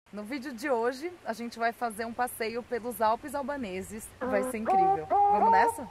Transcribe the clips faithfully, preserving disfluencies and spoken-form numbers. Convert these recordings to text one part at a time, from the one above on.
No vídeo de hoje, a gente vai fazer um passeio pelos Alpes albaneses. Vai ser incrível. Vamos nessa?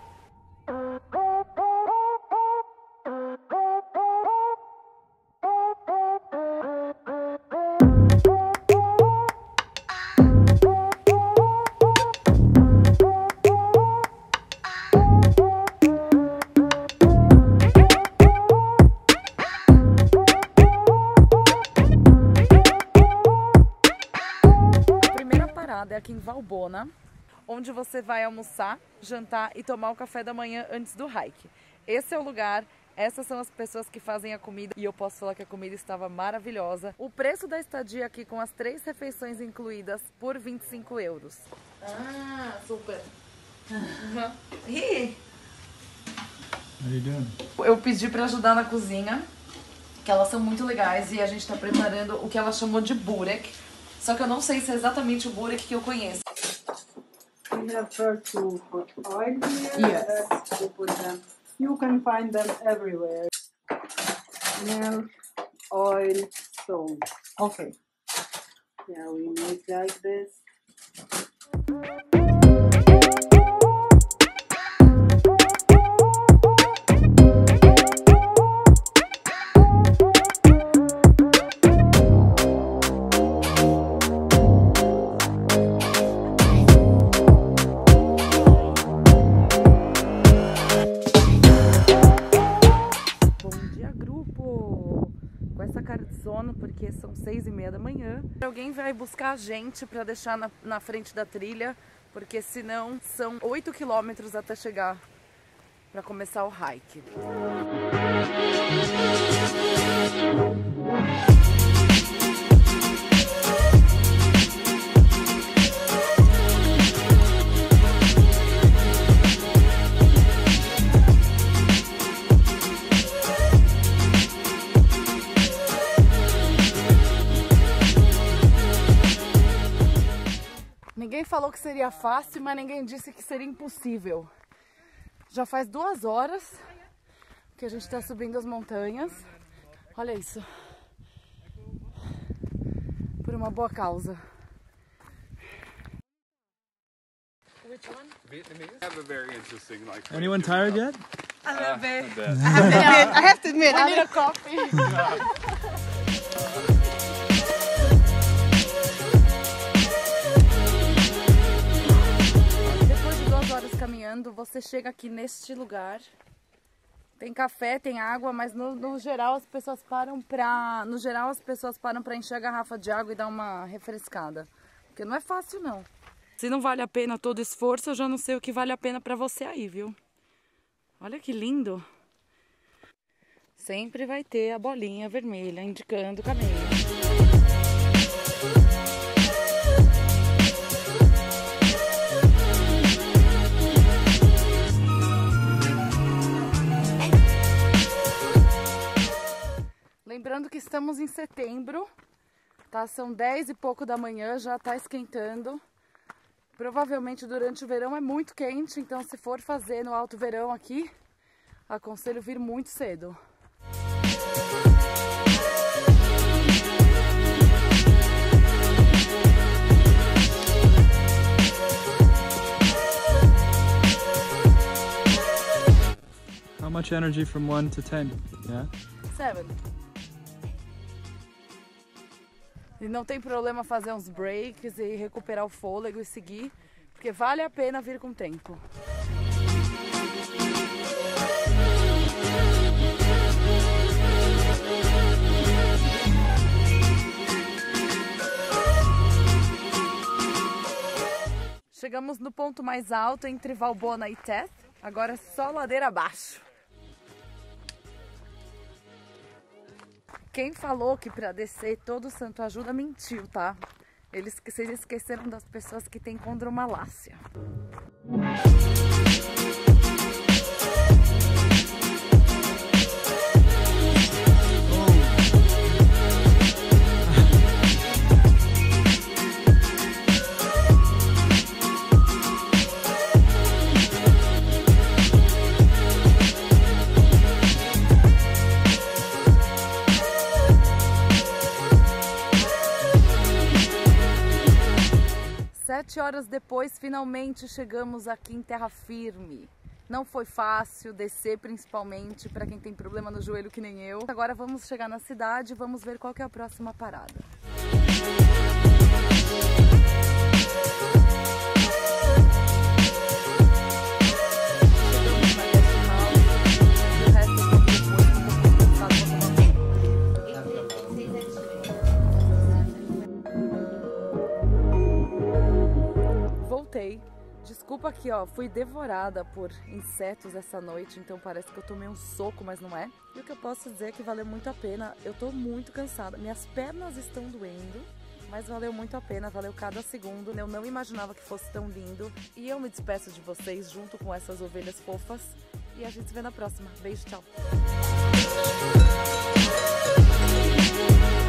É aqui em Valbona, onde você vai almoçar, jantar e tomar o café da manhã antes do hike. Esse é o lugar, essas são as pessoas que fazem a comida e eu posso falar que a comida estava maravilhosa. O preço da estadia aqui com as três refeições incluídas por vinte e cinco euros. Ah, super! E eu pedi para ajudar na cozinha, que elas são muito legais e a gente está preparando o que ela chamou de burek. Só que eu não sei se é exatamente o burek que eu conheço. We have first to put oil here. Yes. To put them. You can find them everywhere. Milk, oil, salt. Okay. Yeah, we make like this. Porque são seis e meia da manhã. Alguém vai buscar a gente para deixar na, na frente da trilha, porque senão são oito quilômetros até chegar para começar o hike. Ninguém falou que seria fácil, mas ninguém disse que seria impossível. Já faz duas horas que a gente está subindo as montanhas. Olha isso. Por uma boa causa. Which one? Vietnamese. I have a very interesting like. Anyone tired yet? A little bit. Uh, I have to admit. I have to admit. I need a coffee. Caminhando, você chega aqui neste lugar, tem café, tem água, mas no, no geral as pessoas param para, no geral as pessoas param para encher a garrafa de água e dar uma refrescada, porque não é fácil não. Se não vale a pena todo esforço, eu já não sei o que vale a pena para você aí, viu? Olha que lindo! Sempre vai ter a bolinha vermelha indicando o caminho. Lembrando que estamos em setembro, tá? São dez e pouco da manhã, já tá esquentando. Provavelmente durante o verão é muito quente, então se for fazer no alto verão aqui, aconselho vir muito cedo. How much energy from one to ten? Yeah? Seven. E não tem problema fazer uns breaks e recuperar o fôlego e seguir, porque vale a pena vir com tempo. Chegamos no ponto mais alto entre Valbona e Teth, agora é só ladeira abaixo. Quem falou que para descer todo santo ajuda mentiu, tá? Eles esqueceram das pessoas que têm condromalácia. Sete horas depois, finalmente chegamos aqui em terra firme. Não foi fácil descer, principalmente para quem tem problema no joelho que nem eu. Agora vamos chegar na cidade e vamos ver qual que é a próxima parada. Voltei. Desculpa aqui, ó, fui devorada por insetos essa noite, então parece que eu tomei um soco, mas não é. E o que eu posso dizer é que valeu muito a pena. Eu tô muito cansada, minhas pernas estão doendo, mas valeu muito a pena, valeu cada segundo. Eu não imaginava que fosse tão lindo. E eu me despeço de vocês junto com essas ovelhas fofas. E a gente se vê na próxima. Beijo, tchau!